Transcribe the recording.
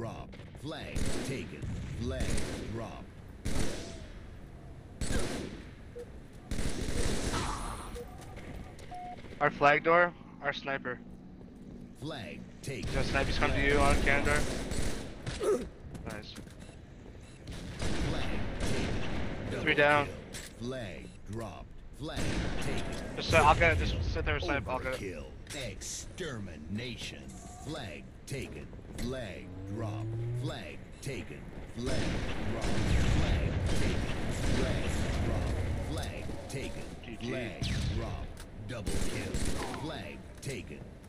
drop. Flag taken. Flag drop. Our flag door, our sniper. Flag taken. The snipers come to you on cannon door. Nice. Flag taken. Double 3 down. kill. Flag dropped. Flag taken. Just I'll get it. Just sit there and snipe. I'll get it. Overkill. Extermination. Flag taken. Flag drop. Flag taken. Flag drop. Flag taken. Flag drop. Flag taken. GG. Flag drop. Double kill. Flag taken.